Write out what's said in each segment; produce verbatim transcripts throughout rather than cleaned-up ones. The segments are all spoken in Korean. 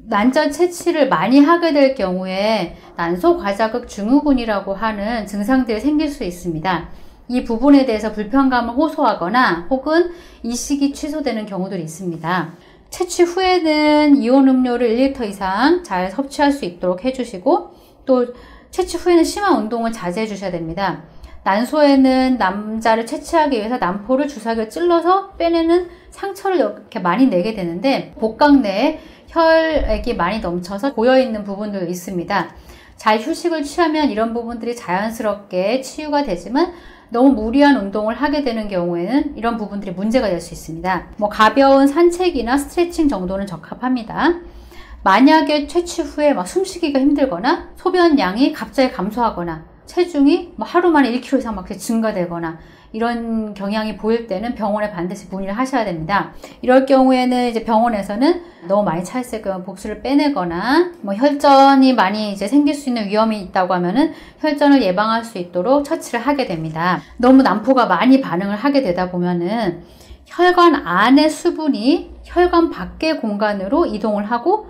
난자 채취를 많이 하게 될 경우에 난소 과자극 증후군이라고 하는 증상들이 생길 수 있습니다. 이 부분에 대해서 불편감을 호소하거나 혹은 이식이 취소되는 경우들이 있습니다. 채취 후에는 이온 음료를 일 리터 이상 잘 섭취할 수 있도록 해주시고, 또 채취 후에는 심한 운동을 자제해 주셔야 됩니다. 난소에는 남자를 채취하기 위해서 난포를 주사기로 찔러서 빼내는 상처를 이렇게 많이 내게 되는데, 복강 내에 혈액이 많이 넘쳐서 고여있는 부분도 있습니다. 잘 휴식을 취하면 이런 부분들이 자연스럽게 치유가 되지만, 너무 무리한 운동을 하게 되는 경우에는 이런 부분들이 문제가 될 수 있습니다. 뭐 가벼운 산책이나 스트레칭 정도는 적합합니다. 만약에 채취 후에 막 숨쉬기가 힘들거나 소변량이 갑자기 감소하거나 체중이 뭐 하루 만에 일 킬로그램 이상 막 증가되거나 이런 경향이 보일 때는 병원에 반드시 문의를 하셔야 됩니다. 이럴 경우에는 이제 병원에서는 너무 많이 차있을 경우 복수를 빼내거나, 뭐 혈전이 많이 이제 생길 수 있는 위험이 있다고 하면은 혈전을 예방할 수 있도록 처치를 하게 됩니다. 너무 난포가 많이 반응을 하게 되다 보면은 혈관 안의 수분이 혈관 밖의 공간으로 이동을 하고,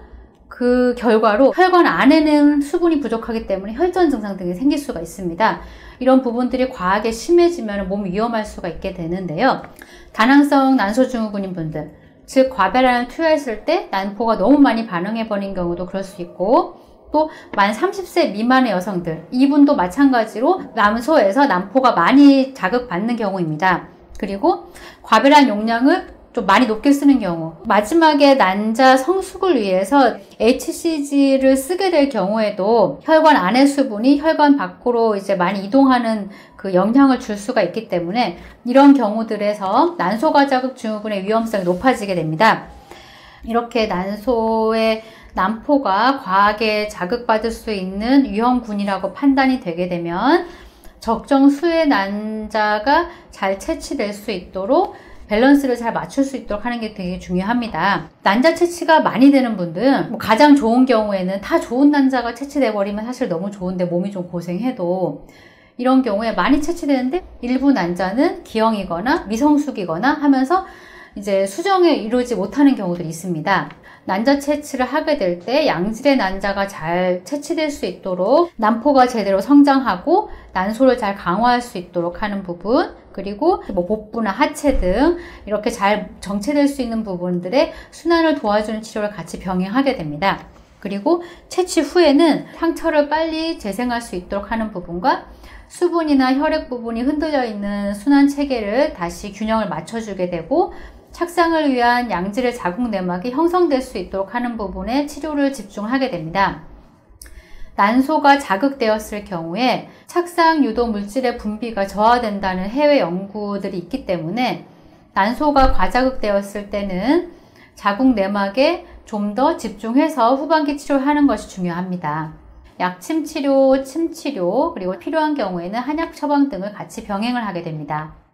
그 결과로 혈관 안에는 수분이 부족하기 때문에 혈전 증상 등이 생길 수가 있습니다. 이런 부분들이 과하게 심해지면 몸이 위험할 수가 있게 되는데요. 다낭성 난소증후군인 분들, 즉 과배란을 투여했을 때 난포가 너무 많이 반응해 버린 경우도 그럴 수 있고, 또 만 삼십 세 미만의 여성들, 이분도 마찬가지로 난소에서 난포가 많이 자극받는 경우입니다. 그리고 과배란 용량을 좀 많이 높게 쓰는 경우, 마지막에 난자 성숙을 위해서 에이치씨지를 쓰게 될 경우에도 혈관 안의 수분이 혈관 밖으로 이제 많이 이동하는 그 영향을 줄 수가 있기 때문에 이런 경우들에서 난소과자극 증후군의 위험성이 높아지게 됩니다. 이렇게 난소의 난포가 과하게 자극받을 수 있는 위험군이라고 판단이 되게 되면 적정 수의 난자가 잘 채취될 수 있도록 밸런스를 잘 맞출 수 있도록 하는 게 되게 중요합니다. 난자 채취가 많이 되는 분들, 뭐 가장 좋은 경우에는 다 좋은 난자가 채취돼 버리면 사실 너무 좋은데 몸이 좀 고생해도, 이런 경우에 많이 채취되는데 일부 난자는 기형이거나 미성숙이거나 하면서 이제 수정을 이루지 못하는 경우들이 있습니다. 난자 채취를 하게 될 때 양질의 난자가 잘 채취될 수 있도록 난포가 제대로 성장하고 난소를 잘 강화할 수 있도록 하는 부분, 그리고 뭐 복부나 하체 등 이렇게 잘 정체될 수 있는 부분들의 순환을 도와주는 치료를 같이 병행하게 됩니다. 그리고 채취 후에는 상처를 빨리 재생할 수 있도록 하는 부분과 수분이나 혈액 부분이 흔들려 있는 순환 체계를 다시 균형을 맞춰주게 되고, 착상을 위한 양질의 자궁 내막이 형성될 수 있도록 하는 부분에 치료를 집중하게 됩니다. 난소가 자극되었을 경우에 착상 유도 물질의 분비가 저하된다는 해외 연구들이 있기 때문에 난소가 과자극되었을 때는 자궁 내막에 좀 더 집중해서 후반기 치료를 하는 것이 중요합니다. 약침 치료, 침 치료, 그리고 필요한 경우에는 한약 처방 등을 같이 병행을 하게 됩니다.